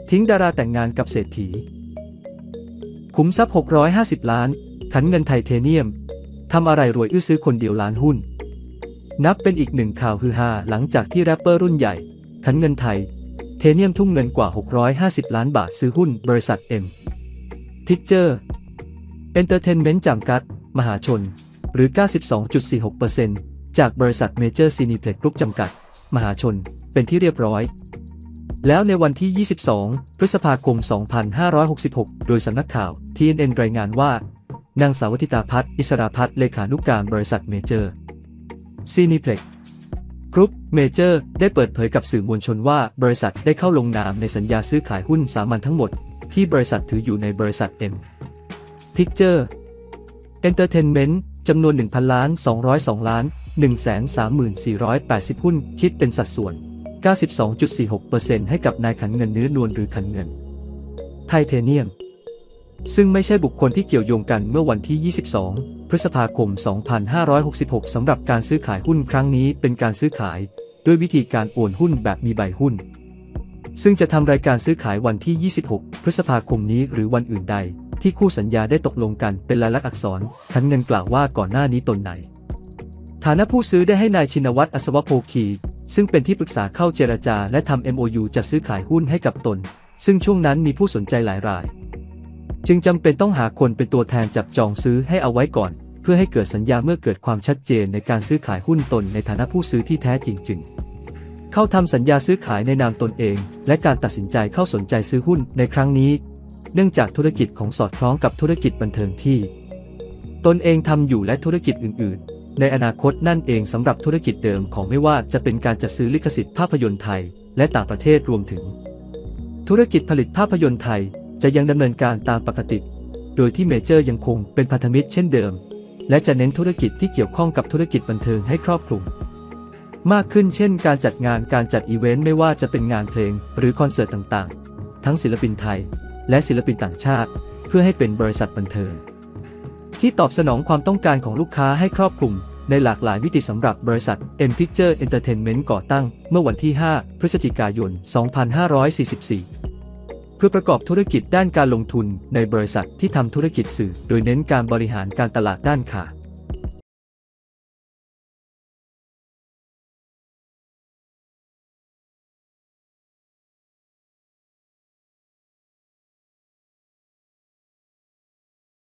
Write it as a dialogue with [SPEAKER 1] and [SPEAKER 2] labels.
[SPEAKER 1] ทิ้งดาราแต่งงานกับเศรษฐีขุมทรัพย์650 ล้านขันเงินไทเทเนียมทำอะไรรวยอื้อซื้อคนเดียวล้านหุ้นนับเป็นอีกหนึ่งข่าวฮือฮาหลังจากที่แรปเปอร์รุ่นใหญ่ขันเงินไทเทเนียมทุ่มเงินกว่า650 ล้านบาทซื้อหุ้นบริษัท M Picture Entertainment จำกัดมหาชนหรือ 92.46% จากบริษัท Major Cineplex Group จำกัดมหาชนเป็นที่เรียบร้อยแล้วในวันที่ 22 พฤษภาคม 2566 โดยสำนักข่าว TNN รายงานว่านางสาววธิตาภัทร อิสราภัทรเลขานุการบริษัท Major Cineplex Group Major ได้เปิดเผยกับสื่อมวลชนว่าบริษัทได้เข้าลงนามในสัญญาซื้อขายหุ้นสามัญทั้งหมดที่บริษัทถืออยู่ในบริษัท M Picture Entertainment จำนวน 1,000 ล้าน 202 ล้าน 134,80 หุ้นคิดเป็นสัดส่วน 92.46% ให้กับนายขันเงินเนื้อนวลหรือขันเงินไทเทเนียมซึ่งไม่ใช่บุคคลที่เกี่ยวโยงกันเมื่อวันที่ 22 พฤษภาคม 2566 สำหรับการซื้อขายหุ้นครั้งนี้เป็นการซื้อขายด้วยวิธีการโอนหุ้นแบบมีใบหุ้นซึ่งจะทำรายการซื้อขายวันที่ 26 พฤษภาคมนี้หรือวันอื่นใดที่คู่สัญญาได้ตกลงกันเป็นลายลักษณ์อักษรขันเงินกล่าวว่าก่อนหน้านี้ตนในฐานะผู้ซื้อได้ให้นายชินวัตร อัศวโภคีซึ่งเป็นที่ปรึกษาเข้าเจรจาและทำ MOU จะซื้อขายหุ้นให้กับตนซึ่งช่วงนั้นมีผู้สนใจหลายรายจึงจำเป็นต้องหาคนเป็นตัวแทนจับจองซื้อให้เอาไว้ก่อนเพื่อให้เกิดสัญญาเมื่อเกิดความชัดเจนในการซื้อขายหุ้นตนในฐานะผู้ซื้อที่แท้จริงจึงเข้าทำสัญญาซื้อขายในนามตนเองและการตัดสินใจเข้าสนใจซื้อหุ้นในครั้งนี้เนื่องจากธุรกิจของสอดคล้องกับธุรกิจบันเทิงที่ตนเองทำอยู่และธุรกิจอื่นๆในอนาคตนั่นเองสำหรับธุรกิจเดิมของไม่ว่าจะเป็นการจัดซื้อลิขสิทธิ์ภาพยนตร์ไทยและต่างประเทศรวมถึงธุรกิจผลิตภาพยนตร์ไทยจะยังดำเนินการตามปกติโดยที่เมเจอร์ยังคงเป็นพันธมิตรเช่นเดิมและจะเน้นธุรกิจที่เกี่ยวข้องกับธุรกิจบันเทิงให้ครอบคลุมมากขึ้นเช่นการจัดงานการจัดอีเวนต์ไม่ว่าจะเป็นงานเพลงหรือคอนเสิร์ตต่างๆทั้งศิลปินไทยและศิลปินต่างชาติเพื่อให้เป็นบริษัทบันเทิงที่ตอบสนองความต้องการของลูกค้าให้ครอบคลุมในหลากหลายมิติสำหรับบริษัท M Picture Entertainment ก่อตั้งเมื่อวันที่ 5 พฤศจิกายน 2544 เพื่อประกอบธุรกิจด้านการลงทุนในบริษัทที่ทำธุรกิจสื่อโดยเน้นการบริหารการตลาดด้านข่าว